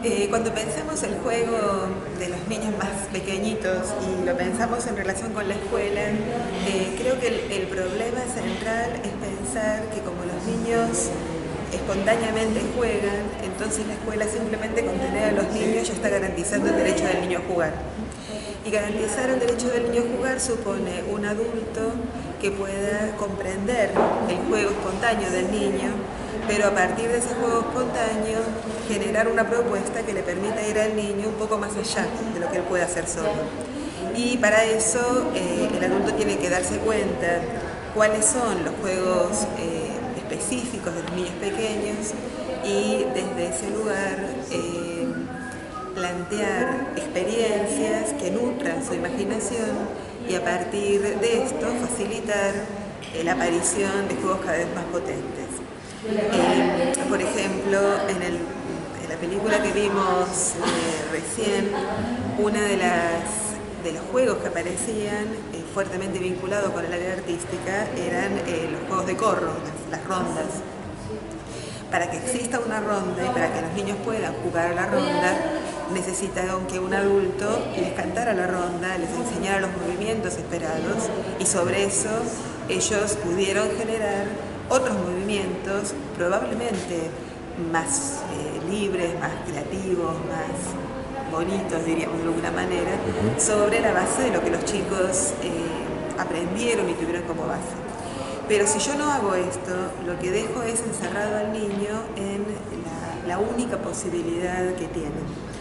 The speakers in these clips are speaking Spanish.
Cuando pensamos el juego de los niños más pequeñitos y lo pensamos en relación con la escuela, creo que el problema central es pensar que como los niños espontáneamente juegan, entonces la escuela simplemente con tener a los niños ya está garantizando el derecho del niño a jugar. Y garantizar el derecho del niño a jugar supone un adulto que pueda comprender el juego espontáneo del niño, pero a partir de ese juego espontáneo generar una propuesta que le permita ir al niño un poco más allá de lo que él puede hacer solo. Y para eso el adulto tiene que darse cuenta cuáles son los juegos específicos de los niños pequeños y desde ese lugar plantear experiencias que nutran su imaginación y a partir de esto facilitar la aparición de juegos cada vez más potentes. Por ejemplo, en la película que vimos recién, una de los juegos que aparecían fuertemente vinculados con el área artística eran los juegos de corro, las rondas. Para que exista una ronda y para que los niños puedan jugar a la ronda, necesitaron que un adulto les cantara la ronda, les enseñara los movimientos esperados y sobre eso ellos pudieron generar otros movimientos probablemente más libres, más creativos, más bonitos, diríamos de alguna manera, sobre la base de lo que los chicos aprendieron y tuvieron como base. Pero si yo no hago esto, lo que dejo es encerrado al niño en la única posibilidad que tiene.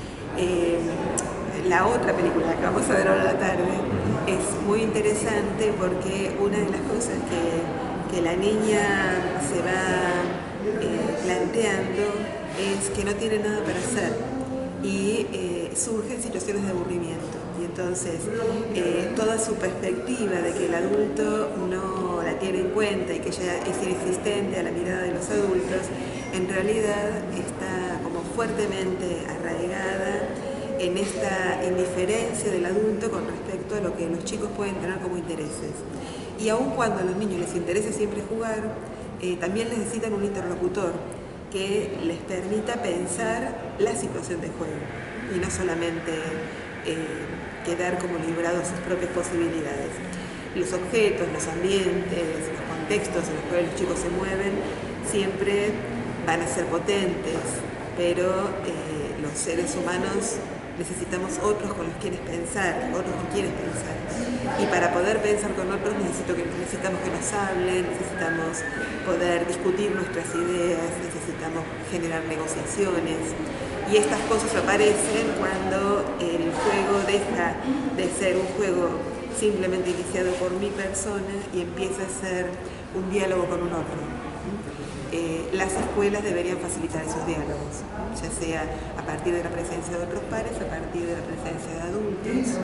La otra película que vamos a ver ahora a la tarde es muy interesante porque una de las cosas que la niña se va planteando es que no tiene nada para hacer y surgen situaciones de aburrimiento. Y entonces toda su perspectiva de que el adulto no la tiene en cuenta y que ella es inexistente a la mirada de los adultos, en realidad está como fuertemente arraigada en esta indiferencia del adulto con respecto a lo que los chicos pueden tener como intereses. Y aun cuando a los niños les interesa siempre jugar, también necesitan un interlocutor que les permita pensar la situación de juego y no solamente quedar como librados a sus propias posibilidades. Los objetos, los ambientes, los contextos en los cuales los chicos se mueven siempre van a ser potentes, pero los seres humanos necesitamos otros con los quienes pensar, otros con quienes pensar. Y para poder pensar con otros necesitamos que nos hablen, necesitamos poder discutir nuestras ideas, necesitamos generar negociaciones. Y estas cosas aparecen cuando el juego deja de ser un juego simplemente iniciado por mi persona y empieza a ser un diálogo con un otro. Las escuelas deberían facilitar esos diálogos, ya sea a partir de la presencia de otros pares, a partir de la presencia de adultos.